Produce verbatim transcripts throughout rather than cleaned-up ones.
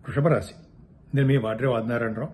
వృషభ రాశి. నేను మీ వాడ్రే ఆదినారాయణరావు,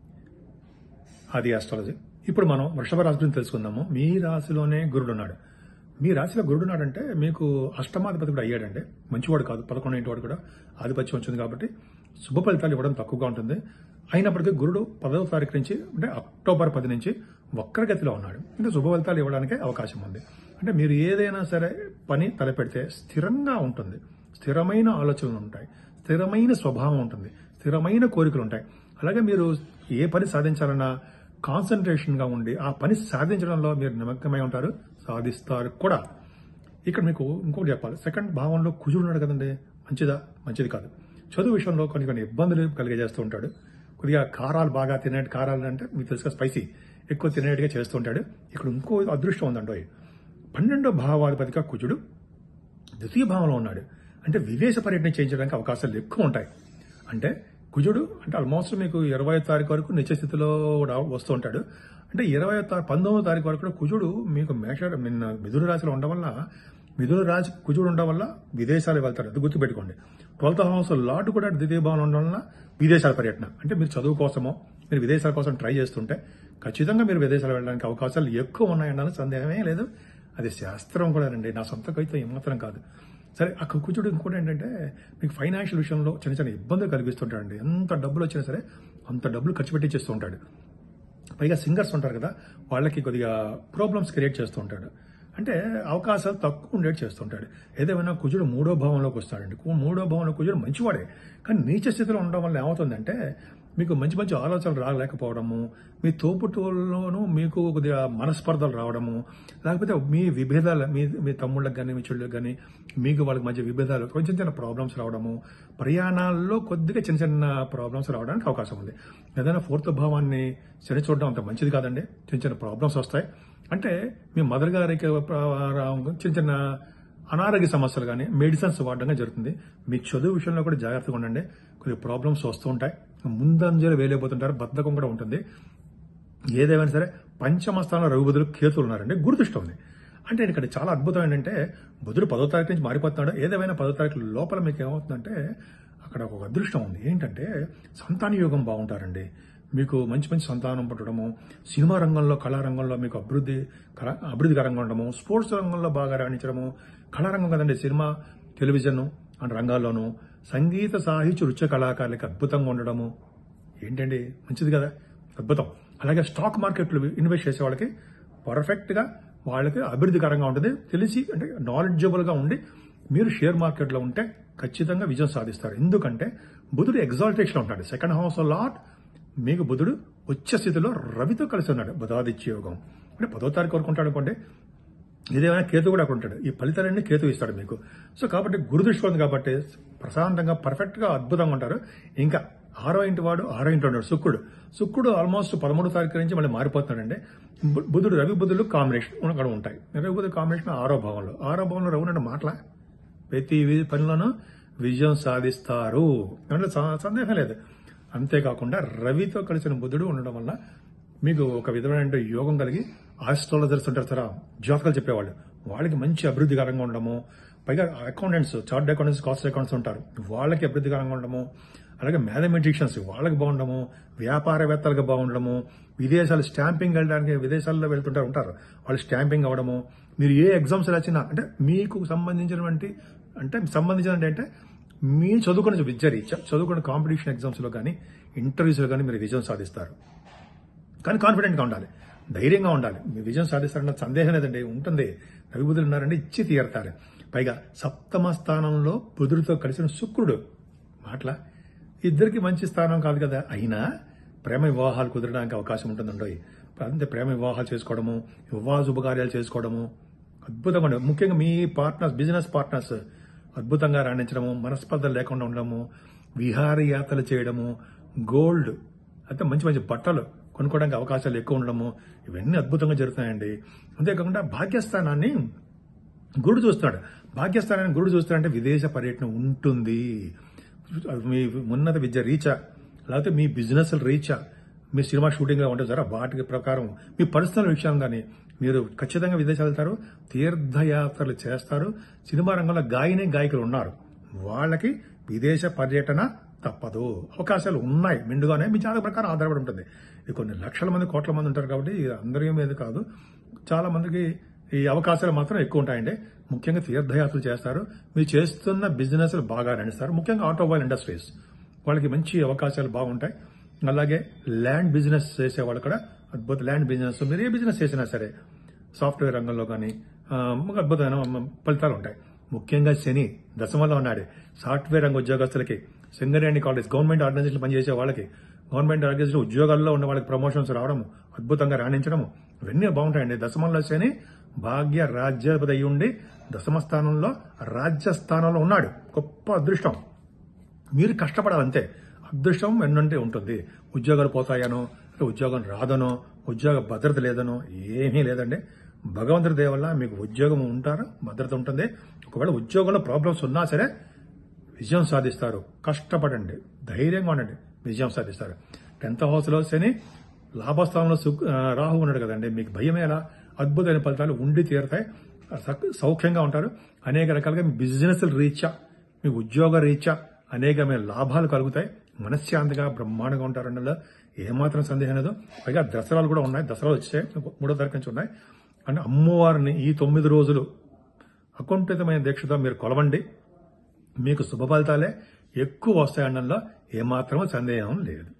ఆది ఆస్ట్రాలజీ. ఇప్పుడు మనం వృషభ రాశి గురించి తెలుసుకుందాము. మీ రాశిలోనే గురుడు ఉన్నాడు. మీ రాశిలో గురుడు ఉన్నాడంటే మీకు అష్టమాధిపతి కూడా అయ్యాడంటే మంచివాడు కాదు, పదకొండు ఇంటి వాడు కూడా ఆధిపత్యం వచ్చింది కాబట్టి శుభ ఫలితాలు ఇవ్వడం తక్కువగా ఉంటుంది. అయినప్పటికీ గురుడు పదవ తారీఖు నుంచి అంటే అక్టోబర్ పది నుంచి వక్రగతిలో ఉన్నాడు. అంటే శుభ ఫలితాలు ఇవ్వడానికి అవకాశం ఉంది. అంటే మీరు ఏదైనా సరే పని తలపెడితే స్థిరంగా ఉంటుంది, స్థిరమైన ఆలోచనలు ఉంటాయి, స్థిరమైన స్వభావం ఉంటుంది, స్థిరమైన కోరికలు ఉంటాయి. అలాగే మీరు ఏ పని సాధించాలన్నా కాన్సన్ట్రేషన్ గా ఉండి ఆ పని సాధించడంలో మీరు నిమగ్నమై ఉంటారు, సాధిస్తారు కూడా. ఇక్కడ మీకు ఇంకోటి చెప్పాలి, సెకండ్ భావంలో కుజుడు ఉన్నాడు కదండి, మంచిదా? మంచిది కాదు. చదువు విషయంలో కొన్ని కొన్ని ఇబ్బందులు కలిగజేస్తూ ఉంటాడు. కొద్దిగా కారాలు బాగా తినే కారాలు అంటే మీకు తెలుసుగా స్పైసీ ఎక్కువ తినేట్టుగా చేస్తూ ఉంటాడు. ఇక్కడ ఇంకో అదృష్టం ఉందండి, పన్నెండో భావాధిపతిగా కుజుడు ద్వితీయ భావంలో ఉన్నాడు. అంటే విదేశ పర్యటన చేయించడానికి అవకాశాలు ఎక్కువ ఉంటాయి. అంటే కుజుడు అంటే ఆల్మోస్ట్ మీకు ఇరవై తారీఖు వరకు నిత్య స్థితిలో వస్తూ ఉంటాడు. అంటే ఇరవై పంతొమ్మిదో తారీఖు వరకు కూడా కుజుడు మీకు మేష నిన్న మిథున రాశిలో ఉండడం వల్ల, మిథున రాశి కుజుడు ఉండడం వల్ల విదేశాలు వెళ్తారు. అది గుర్తుపెట్టుకోండి. ట్వెల్త్ హౌస్ లార్డ్ కూడా ద్వితీయ భావంలో ఉండడం వల్ల విదేశాల పర్యటన, అంటే మీరు చదువు కోసమో మీరు విదేశాల కోసం ట్రై చేస్తుంటే ఖచ్చితంగా మీరు విదేశాలు వెళ్ళడానికి అవకాశాలు ఎక్కువ ఉన్నాయన్న సందేహమే లేదు. అది శాస్త్రం కూడా రండి, నా సొంత కవిత ఏమాత్రం కాదు. సరే, ఆ కుజుడు ఇంకోటి ఏంటంటే మీకు ఫైనాన్షియల్ విషయంలో చిన్న చిన్న ఇబ్బందులు కలిగిస్తుంటాడండి. ఎంత డబ్బులు వచ్చినా సరే అంత డబ్బులు ఖర్చు పెట్టి చేస్తూ ఉంటాడు. పైగా సింగర్స్ ఉంటారు కదా, వాళ్ళకి కొద్దిగా ప్రాబ్లమ్స్ క్రియేట్ చేస్తూ ఉంటాడు. అంటే అవకాశాలు తక్కువ ఉండేది చేస్తుంటాడు. ఏదేమైనా కుజుడు మూడో భావంలోకి వస్తాడండి. మూడో భావంలో కుజుడు మంచివాడే, కానీ నీచ స్థితిలో ఉండడం వల్ల ఏమవుతుందంటే మీకు మంచి మంచి ఆలోచనలు రాలేకపోవడము, మీ తోపుటూళ్ళలోనూ మీకు కొద్దిగా మనస్పర్ధలు రావడము, లేకపోతే మీ విభేదాలు మీ మీ తమ్ముళ్ళకి కానీ మీ చెల్లులకు కానీ మీకు వాళ్ళకి మధ్య విభేదాలు, కొంచెం చిన్న ప్రాబ్లమ్స్ రావడము, ప్రయాణాల్లో కొద్దిగా చిన్న చిన్న ప్రాబ్లమ్స్ రావడానికి అవకాశం ఉంది. ఏదైనా ఫోర్త్ భావాన్ని శని చూడడం అంత మంచిది కాదండి. చిన్న చిన్న ప్రాబ్లమ్స్ వస్తాయి. అంటే మీ మదర్ గారికి చిన్న చిన్న అనారోగ్య సమస్యలు కానీ మెడిసిన్స్ వాడడంగా జరుగుతుంది. మీ చదువు విషయంలో కూడా జాగ్రత్తగా ఉండండి. కొన్ని ప్రాబ్లమ్స్ వస్తూ ఉంటాయి, ముందంజలు వేయలేకపోతుంటారు, బద్ధకం కూడా ఉంటుంది. ఏదేమైనా సరే పంచమ స్థానంలో రవి బుధులు కేతులు ఉన్నారండి, గురుదృష్టి ఉంది. అంటే ఇక్కడ చాలా అద్భుతం ఏంటంటే బుధుడు పదో తారీఖు నుంచి మారిపోతున్నాడు. ఏదేమైనా పదో తారీఖు లోపల మీకు ఏమవుతుందంటే అక్కడ ఒక అదృష్టం ఉంది. ఏంటంటే సంతాన యోగం బాగుంటారండి. మీకు మంచి మంచి సంతానం పుట్టడము, సినిమా రంగంలో కళారంగంలో మీకు అభివృద్ధి అభివృద్ధికరంగా ఉండడము, స్పోర్ట్స్ రంగంలో బాగా రాణించడము, కళారంగం కదండి, సినిమా టెలివిజన్ అండ్ రంగాల్లోనూ సంగీత సాహిత్య నృత్య కళాకారులకి అద్భుతంగా ఉండడము ఏంటండి, మంచిది కదా, అద్భుతం. అలాగే స్టాక్ మార్కెట్లు ఇన్వెస్ట్ చేసే వాళ్ళకి పర్ఫెక్ట్ గా వాళ్ళకి అభివృద్ధికరంగా ఉంటుంది. తెలిసి అంటే నాలెడ్జబుల్ గా ఉండి మీరు షేర్ మార్కెట్లో ఉంటే ఖచ్చితంగా విజయం సాధిస్తారు. ఎందుకంటే బుధుడు ఎగ్జాల్టేషన్ లో ఉంటాడు. సెకండ్ హౌస్ లాట్ మీకు బుధుడు ఉచ్చ స్థితిలో రవితో కలిసి ఉన్నాడు. బుధాదిత్య యోగం అంటే పదో తారీఖు వరకు ఉంటాడు అనుకోండి. ఏదేమైనా కేతు కూడా అక్కడ ఉంటాడు. ఈ ఫలితాలన్నీ కేతు ఇస్తాడు మీకు. సో కాబట్టి గురుదృష్టి ఉంది కాబట్టి ప్రశాంతంగా పర్ఫెక్ట్ గా అద్భుతంగా ఉంటారు. ఇంకా ఆరో ఇంటి వాడు ఆరో ఇంటి ఉన్నాడు శుక్రుడు. శుక్రుడు ఆల్మోస్ట్ పదమూడు తారీఖు నుంచి మళ్ళీ మారిపోతున్నాడండి. బుధుడు రవి బుధులు కాంబినేషన్ అక్కడ ఉంటాయి. రవి బుధుడు కాంబినేషన్ ఆరో భావంలో ఆరో భావంలో రవి ఉన్నాడు. మాటల ప్రతి పనిలోనూ విజయం సాధిస్తారు, దాంట్లో సందేహం లేదు. అంతేకాకుండా రవితో కలిసిన బుధుడు ఉండడం వల్ల మీకు ఒక విధమైన యోగం కలిగి ఆస్ట్రాలజర్స్ ఉంటారు సార్, జాతకాలు చెప్పేవాళ్ళు, వాళ్ళకి మంచి అభివృద్ధికరంగా ఉండడము, పైగా accountants, chart accountants, cost accounts ఉంటారు, వాళ్ళకి అభివృద్ధికరంగా ఉండడము, అలాగే మ్యాథమెటిషియన్స్ వాళ్ళకి బాగుండము, వ్యాపారవేత్తలకు బాగుండడము, విదేశాలు స్టాంపింగ్ వెళ్ళడానికి విదేశాల్లో వెళ్తుంటారు ఉంటారు, వాళ్ళు స్టాంపింగ్ అవ్వడము, మీరు ఏ ఎగ్జామ్స్ రాసినా అంటే మీకు సంబంధించినటువంటి అంటే సంబంధించిన అంటే మీ చదువుకున్న విద్య రీత్యా చదువుకున్న కాంపిటీషన్ ఎగ్జామ్స్ లో కానీ ఇంటర్వ్యూస్ లో కానీ మీరు విజయం సాధిస్తారు. కానీ కాన్ఫిడెంట్ గా ఉండాలి, ధైర్యంగా ఉండాలి. మీరు విజయం సాధిస్తారన్న సందేహం లేదండి, ఉంటుంది. రవి బుధులు ఉన్నారంటే ఇచ్చి తీరుతారు. పైగా సప్తమ స్థానంలో బుధుడితో కలిసిన శుక్రుడు మాటల ఇద్దరికి మంచి స్థానం కాదు కదా, అయినా ప్రేమ వివాహాలు కుదరడానికి అవకాశం ఉంటుందండి. అంతే, ప్రేమ వివాహాలు చేసుకోవడము, వివాహ శుభకార్యాలు చేసుకోవడము అద్భుతంగా ఉండదు. ముఖ్యంగా మీ పార్ట్నర్స్, బిజినెస్ పార్ట్నర్స్ అద్భుతంగా రాణించడము, మనస్పర్ధలు లేకుండా ఉండడము, విహారయాత్రలు చేయడము, గోల్డ్ అయితే మంచి మంచి బట్టలు కొనుక్కోవడానికి అవకాశాలు ఎక్కువ ఉండడము, ఇవన్నీ అద్భుతంగా జరుగుతున్నాయండి. అంతేకాకుండా భాగ్యస్థానాన్ని గురుడు చూస్తాడు. భాగ్యస్థానాన్ని గురుడు చూస్తాడంటే విదేశ పర్యటన ఉంటుంది. మీ ఉన్నత విద్య రీచా, లేకపోతే మీ బిజినెస్ రీచా, మీ సినిమా షూటింగ్ ఉంటుంది సార్, వాటి ప్రకారం మీ పర్సనల్ విషయం కానీ మీరు ఖచ్చితంగా విదేశాలు వెళ్తారు, తీర్థయాత్రలు చేస్తారు. సినిమా రంగంలో గాయని గాయకులు ఉన్నారు, వాళ్ళకి విదేశ పర్యటన తప్పదు. అవకాశాలు ఉన్నాయి, మెండుగానే మీ జాతక ప్రకారం ఆధారపడి ఉంటుంది. ఇది కొన్ని లక్షల మంది కోట్ల మంది ఉంటారు కాబట్టి ఇది అందరి మీద కాదు, చాలా మందికి ఈ అవకాశాలు మాత్రం ఎక్కువ ఉంటాయండి. ముఖ్యంగా తీర్థయాత్రలు చేస్తారు, మీరు చేస్తున్న బిజినెస్ బాగా నడుస్తారు. ముఖ్యంగా ఆటోమొబైల్ ఇండస్ట్రీస్ వాళ్ళకి మంచి అవకాశాలు బాగుంటాయి. అలాగే ల్యాండ్ బిజినెస్ చేసే వాళ్ళు కూడా అద్భుత ల్యాండ్ బిజినెస్, మీరు ఏ బిజినెస్ చేసినా సరే సాఫ్ట్వేర్ రంగంలో కానీ అద్భుతమైన ఫలితాలు ఉంటాయి. ముఖ్యంగా శని దశమంలో ఉన్నాడు. సాఫ్ట్వేర్ రంగ ఉద్యోగస్తులకి సింగరేణి కాలేజ్ గవర్నమెంట్ ఆర్గనైజేషన్ పనిచేసే వాళ్ళకి, గవర్నమెంట్ ఆర్గనైజేషన్ ఉద్యోగాల్లో ఉన్న వాళ్ళకి ప్రమోషన్స్ రావడం, అద్భుతంగా రాణించడం ఇవన్నీ బాగుంటాయండి. దశమంలో శని భాగ్య రాజ్యాధిపతి అయి ఉండి దశమ స్థానంలో రాజ్య స్థానంలో ఉన్నాడు. గొప్ప అదృష్టం. మీరు కష్టపడాలంతే, అదృష్టం ఎన్నంటే ఉంటుంది. ఉద్యోగాలు పోతాయనో, ఉద్యోగం రాదనో, ఉద్యోగ భద్రత లేదనో ఏమీ లేదండి. భగవంతుడి దయ వల్ల మీకు ఉద్యోగం ఉంటారు, భద్రత ఉంటుంది. ఒకవేళ ఉద్యోగంలో ప్రాబ్లమ్స్ ఉన్నా సరే విజయం సాధిస్తారు. కష్టపడండి, ధైర్యంగా ఉండండి, విజయం సాధిస్తారు. టెన్త్ హౌస్ లో శని, లాభస్థానంలో రాహు ఉన్నాడు కదండి, మీకు భయం ఎలా? అద్భుతమైన ఫలితాలు ఉండి తీరుతాయి, సౌఖ్యంగా ఉంటారు. అనేక రకాలుగా మీ బిజినెస్ రీత్యా, మీ ఉద్యోగ రీత్యా అనేకమైన లాభాలు కలుగుతాయి. మనశ్శాంతిగా బ్రహ్మాండంగా ఉంటారు. అందులో ఏమాత్రం సందేహం లేదు. పైగా దసరాలు కూడా ఉన్నాయి, దసరాలు వచ్చాయి, మూడో తారీఖు నుంచి ఉన్నాయి. అంటే అమ్మవారిని ఈ తొమ్మిది రోజులు అకుంఠితమైన దీక్షతో మీరు కొలవండి, మీకు శుభ ఫలితాలే ఎక్కువ వస్తాయనడంలో ఏమాత్రం సందేహం లేదు.